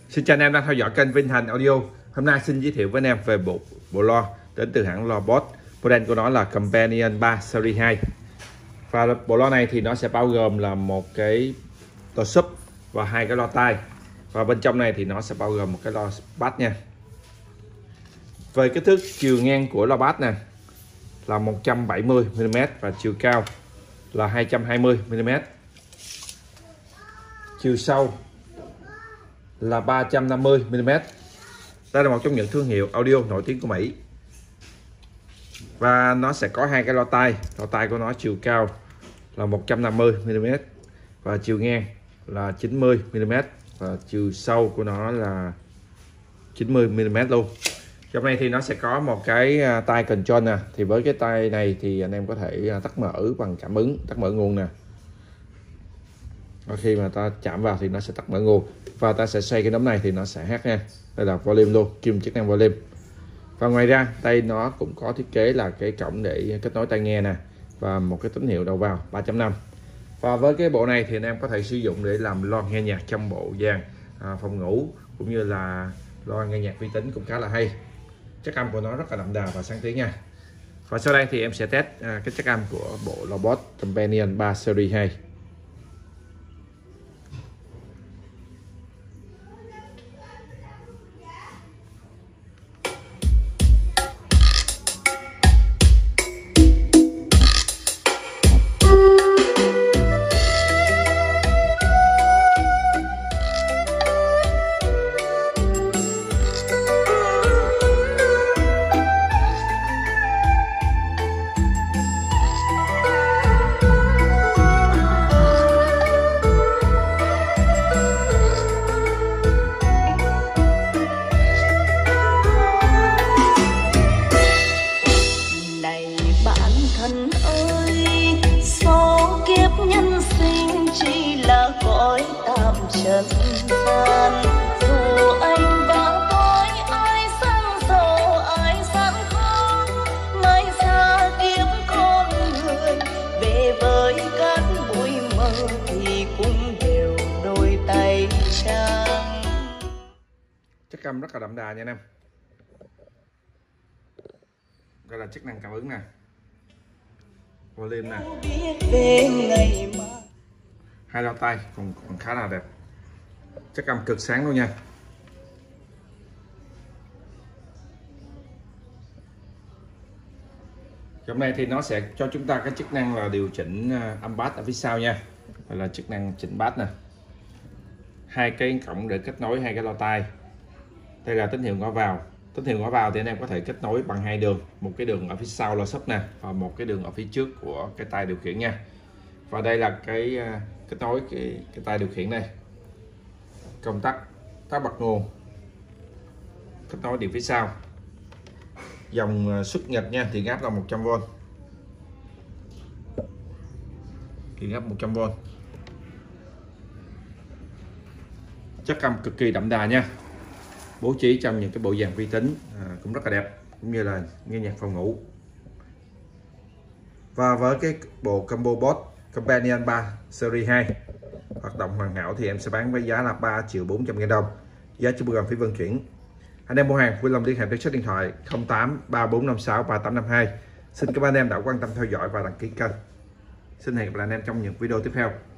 Xin chào anh em đang theo dõi kênh Vinh Thành Audio. Hôm nay xin giới thiệu với anh em về bộ loa đến từ hãng loa Boss. Model của nó là Companion 3 Series 2. Và bộ loa này thì nó sẽ bao gồm là một cái loa sub và hai cái loa tai. Và bên trong này thì nó sẽ bao gồm một cái loa bass nha. Về kích thước chiều ngang của loa bass này là 170 mm và chiều cao là 220 mm. Chiều sâu là 350 mm. Đây là một trong những thương hiệu audio nổi tiếng của Mỹ. Và nó sẽ có hai cái loa tai của nó chiều cao là 150 mm và chiều ngang là 90 mm và chiều sâu của nó là 90 mm luôn. Trong này thì nó sẽ có một cái tai control nè. Thì với cái tai này thì anh em có thể tắt mở bằng cảm ứng, tắt mở nguồn nè. Và khi mà ta chạm vào thì nó sẽ tắt mở nguồn. Và ta sẽ xoay cái nấm này thì nó sẽ hát nha. Đây là volume luôn, kim chức năng volume. Và ngoài ra đây nó cũng có thiết kế là cái cổng để kết nối tai nghe nè. Và một cái tín hiệu đầu vào 3.5. Và với cái bộ này thì anh em có thể sử dụng để làm loa nghe nhạc trong bộ dàn phòng ngủ, cũng như là loa nghe nhạc vi tính cũng khá là hay. Chất âm của nó rất là đậm đà và sáng tiếng nha. Và sau đây thì em sẽ test cái chất âm của bộ loa Boss Companion 3 Series 2. Thân ơi, số kiếp nhân sinh chỉ là cõi tạm trần gian. Dù anh và tôi ai sang giàu ai gian khó, mai xa kiếp con người về với cát bụi mờ thì cũng đều đôi tay trắng. Chất âm rất là đậm đà nha anh em. Đây là chức năng cảm ứng nè, volume nè, hai loa tai còn khá là đẹp, chất âm cực sáng luôn nha. Trong này thì nó sẽ cho chúng ta cái chức năng là điều chỉnh âm bass ở phía sau nha. Đây là chức năng chỉnh bass nè, hai cái cổng để kết nối hai cái loa tai. Đây là tín hiệu ngõ vào. Tín hiệu ngõ vào thì anh em có thể kết nối bằng hai đường, một cái đường ở phía sau loa sub nè và một cái đường ở phía trước của cái tai điều khiển nha. Và đây là cái kết nối cái tai điều khiển này, công tắc, tắt bật nguồn, kết nối điện phía sau. Dòng xuất nhật nha, thì áp là 100V, thì áp 100V. Chất âm cực kỳ đậm đà nha, bố trí trong những cái bộ dàn vi tính cũng rất là đẹp, cũng như là nghe nhạc phòng ngủ. Và với cái bộ combo Boss Companion 3 Series 2 hoạt động hoàn hảo thì em sẽ bán với giá là 3.400.000 đồng, giá chưa bao gồm phí vận chuyển. Anh em mua hàng vui lòng liên hệ với số điện thoại 08 3456 3852. Xin cảm ơn anh em đã quan tâm theo dõi và đăng ký kênh. Xin hẹn gặp lại anh em trong những video tiếp theo.